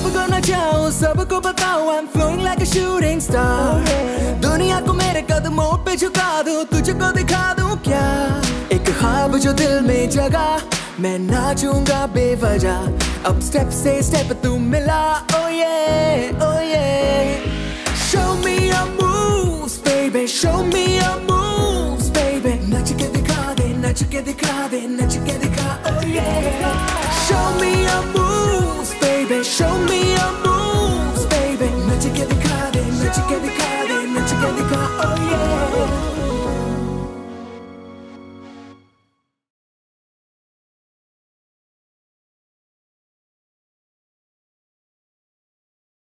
सबको नचाऊं, सबको बताऊं I'm flowing like a shooting star। दुनिया को मेरे कदमों पे झुका दूं, तुझको दिखा दूं क्या एक ख्वाब जो दिल में जगा। मैं नाचूंगा बेवजह, अब स्टेप से स्टेप तू मिला। Oh yeah, oh yeah। Show me your moves, baby, show me your moves, baby। नच के दिखा दे, नच के दिखा दे, नच के दिखा। Oh yeah। Show me your moves, baby, show me your moves, baby। नच के दिखा दे, नच के दिखा दे, नच के दिखा। Oh yeah।